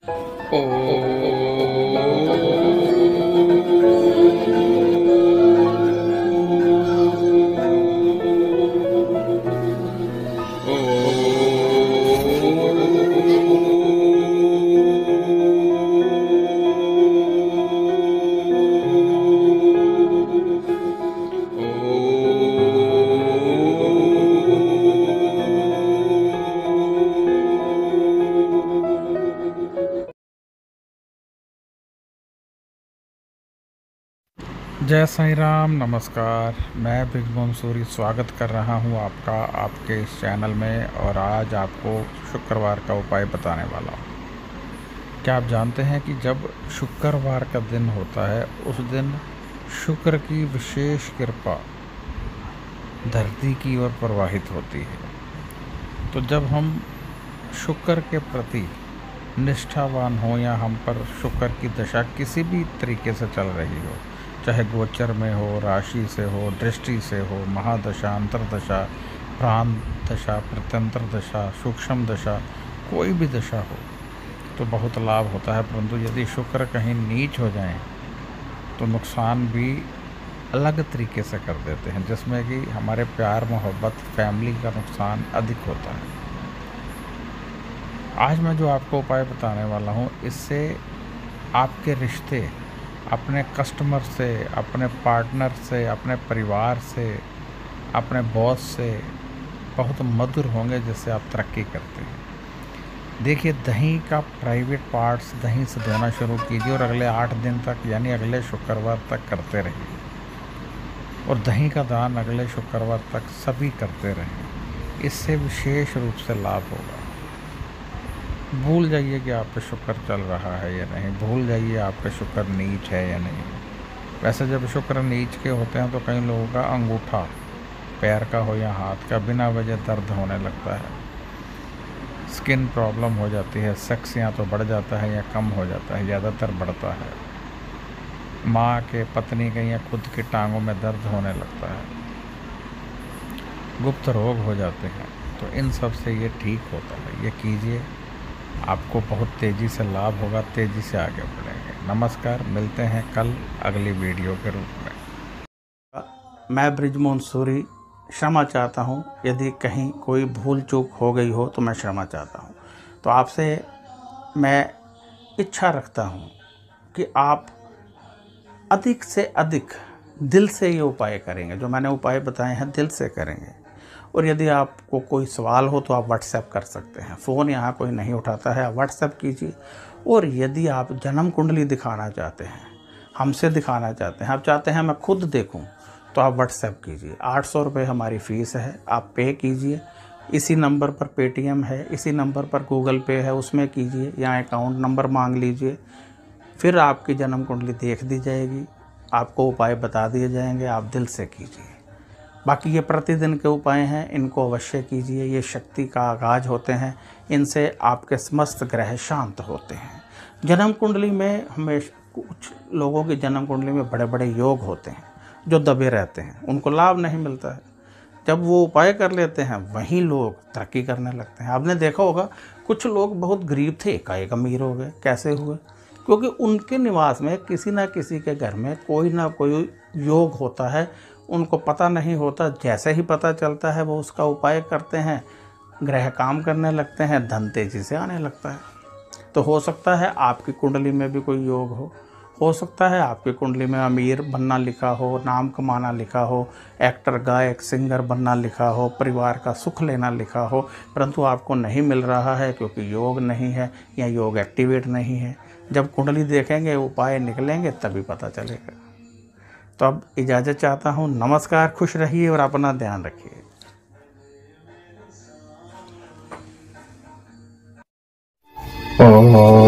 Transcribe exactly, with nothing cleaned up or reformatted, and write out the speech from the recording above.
जय साईं राम। नमस्कार, मैं ब्रिजमोहन सूरी स्वागत कर रहा हूं आपका आपके इस चैनल में। और आज आपको शुक्रवार का उपाय बताने वाला हूं। क्या आप जानते हैं कि जब शुक्रवार का दिन होता है उस दिन शुक्र की विशेष कृपा धरती की ओर प्रवाहित होती है। तो जब हम शुक्र के प्रति निष्ठावान हो या हम पर शुक्र की दशा किसी भी तरीके से चल रही हो, चाहे गोचर में हो, राशि से हो, दृष्टि से हो, महादशा, अंतरदशा, प्रांत दशा, प्रत्यंतर दशा, सूक्ष्म दशा, कोई भी दशा हो तो बहुत लाभ होता है। परंतु यदि शुक्र कहीं नीच हो जाएं तो नुकसान भी अलग तरीके से कर देते हैं, जिसमें कि हमारे प्यार, मोहब्बत, फैमिली का नुकसान अधिक होता है। आज मैं जो आपको उपाय बताने वाला हूँ, इससे आपके रिश्ते अपने कस्टमर से, अपने पार्टनर से, अपने परिवार से, अपने बॉस से बहुत मधुर होंगे, जिससे आप तरक्की करते हैं। देखिए, दही का प्राइवेट पार्ट्स दही से धोना शुरू कीजिए और अगले आठ दिन तक यानी अगले शुक्रवार तक करते रहिए। और दही का दान अगले शुक्रवार तक सभी करते रहें। इससे विशेष रूप से लाभ होगा। भूल जाइए कि आप पे शुक्र चल रहा है या नहीं, भूल जाइए आप पे शुक्र नीच है या नहीं। वैसे जब शुक्र नीच के होते हैं तो कई लोगों का अंगूठा पैर का हो या हाथ का बिना वजह दर्द होने लगता है, स्किन प्रॉब्लम हो जाती है, सेक्स या तो बढ़ जाता है या कम हो जाता है, ज़्यादातर बढ़ता है। माँ के, पत्नी के या खुद की टांगों में दर्द होने लगता है, गुप्त रोग हो जाते हैं। तो इन सब से ये ठीक होता है। ये कीजिए, आपको बहुत तेज़ी से लाभ होगा, तेज़ी से आगे बढ़ेंगे। नमस्कार, मिलते हैं कल अगली वीडियो के रूप में। मैं ब्रिजमोहन सूरी क्षमा चाहता हूं, यदि कहीं कोई भूल चूक हो गई हो तो मैं क्षमा चाहता हूं। तो आपसे मैं इच्छा रखता हूं कि आप अधिक से अधिक दिल से ये उपाय करेंगे। जो मैंने उपाय बताए हैं दिल से करेंगे। और यदि आपको कोई सवाल हो तो आप व्हाट्सएप कर सकते हैं। फ़ोन यहाँ कोई नहीं उठाता है, आप व्हाट्सएप कीजिए। और यदि आप जन्म कुंडली दिखाना चाहते हैं, हमसे दिखाना चाहते हैं, आप चाहते हैं मैं खुद देखूं, तो आप व्हाट्सएप कीजिए। आठ सौ रुपये हमारी फ़ीस है, आप पे कीजिए। इसी नंबर पर पेटीएम है, इसी नंबर पर गूगल पे है, उसमें कीजिए या अकाउंट नंबर मांग लीजिए। फिर आपकी जन्म कुंडली देख दी जाएगी, आपको उपाय बता दिए जाएंगे, आप दिल से कीजिए। बाकी ये प्रतिदिन के उपाय हैं, इनको अवश्य कीजिए। ये शक्ति का आगाज होते हैं, इनसे आपके समस्त ग्रह शांत होते हैं। जन्म कुंडली में हमेशा कुछ लोगों की जन्म कुंडली में बड़े बड़े योग होते हैं जो दबे रहते हैं, उनको लाभ नहीं मिलता है। जब वो उपाय कर लेते हैं वहीं लोग तरक्की करने लगते हैं। आपने देखा होगा कुछ लोग बहुत गरीब थे, एकाएक अमीर हो गए। कैसे हुए? क्योंकि उनके निवास में किसी ना किसी के घर में कोई ना कोई योग होता है, उनको पता नहीं होता। जैसे ही पता चलता है वो उसका उपाय करते हैं, ग्रह काम करने लगते हैं, धन तेजी से आने लगता है। तो हो सकता है आपकी कुंडली में भी कोई योग हो हो सकता है आपकी कुंडली में अमीर बनना लिखा हो, नाम कमाना लिखा हो, एक्टर, गायक, सिंगर बनना लिखा हो, परिवार का सुख लेना लिखा हो, परंतु आपको नहीं मिल रहा है क्योंकि योग नहीं है या योग एक्टिवेट नहीं है। जब कुंडली देखेंगे, उपाय निकलेंगे, तभी पता चलेगा। तो अब इजाज़त चाहता हूँ। नमस्कार, खुश रहिए और अपना ध्यान रखिए। ओम